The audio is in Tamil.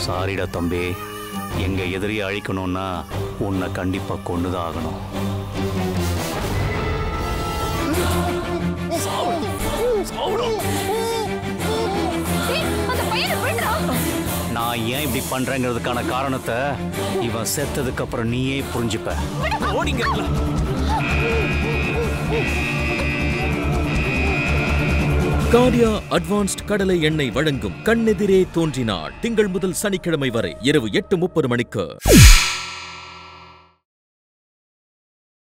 சாரிடா தம்பி, எங்க எதிரியை அழிக்கணும்னா உன்னை கண்டிப்பா கொண்டுதான் ஆகணும். நான் ஏன் இப்படி பண்றேங்கிறதுக்கான காரணத்தை இவன் செத்ததுக்கு அப்புறம் நீயே புரிஞ்சுப்ப. கார்டியா அட்வான்ஸ்ட் கடலை எண்ணெய் வழங்கும் கண்ணெதிரே தோன்றினாள் திங்கள் முதல் சனிக்கிழமை வரை இரவு 8:30 மணிக்கு.